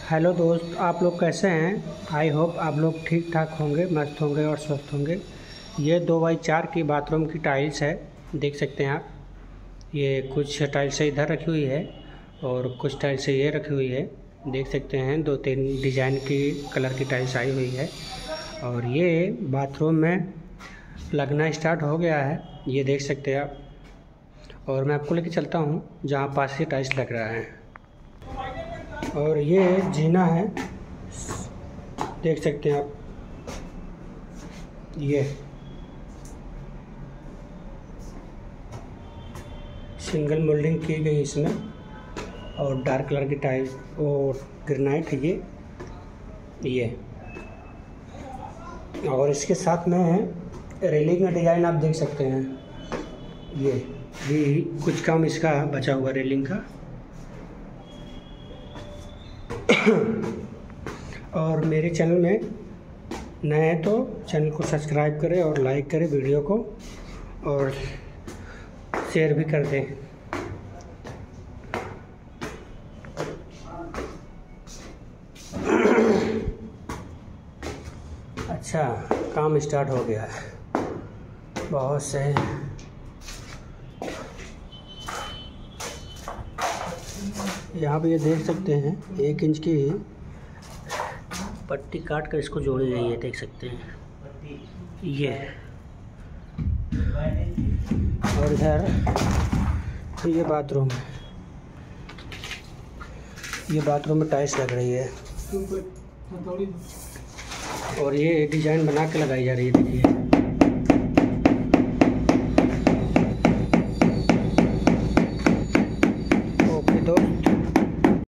Hello दोस्त, आप लोग कैसे हैं। आई होप आप लोग ठीक ठाक होंगे, मस्त होंगे और स्वस्थ होंगे। ये 2x4 की बाथरूम की टाइल्स है, देख सकते हैं आप। ये कुछ टाइल्स इधर रखी हुई है और कुछ टाइल्स ये रखी हुई है। देख सकते हैं 2-3 डिज़ाइन की कलर की टाइल्स आई हुई है और ये बाथरूम में लगना स्टार्ट हो गया है, ये देख सकते हैं आप। और मैं आपको लेके चलता हूँ जहाँ पास से टाइल्स लग रहा है। और ये जीना है, देख सकते हैं आप। ये सिंगल मोल्डिंग की गई इसमें और डार्क कलर की टाइल्स और ग्रेनाइट है ये। और इसके साथ में रेलिंग का डिज़ाइन आप देख सकते हैं। ये भी कुछ काम इसका बचा हुआ रेलिंग का। और मेरे चैनल में नए हैं तो चैनल को सब्सक्राइब करें और लाइक करें वीडियो को और शेयर भी कर दें। अच्छा, काम स्टार्ट हो गया है, बहुत सही। यहाँ पे ये देख सकते हैं 1 इंच की पट्टी काट कर इसको जोड़ी गई है, देख सकते हैं ये। और इधर ये बाथरूम है, ये बाथरूम में टाइल्स लग रही है और ये डिज़ाइन बना के लगाई जा रही है, देखिए।